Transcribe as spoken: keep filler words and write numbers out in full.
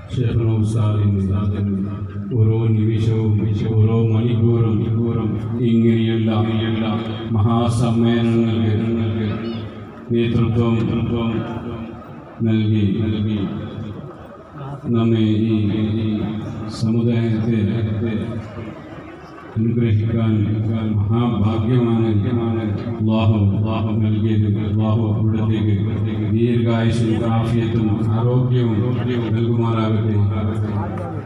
ഷെയ്ഖുന ഉസ്താദിന് ഓരോ നിമിഷവും ഓരോ മണിക്കൂറും ഇങ്ങനെയുള്ള മഹാസമ്മേളനങ്ങൾക്ക് നേതൃത്വം നൽകി നൽകി നമ്മെ ഈ സമുദായത്തെ അനുഗ്രഹിക്കാൻ മഹാഭാഗ്യമാണ് അല്ലാഹു അല്ലാഹു നൽകിയത്. അല്ലാഹു അവിടത്തേക്ക് ദീർഘായുസ്സും ആഫിയത്തും ആരോഗ്യവും നൽകുമാറാകട്ടെ.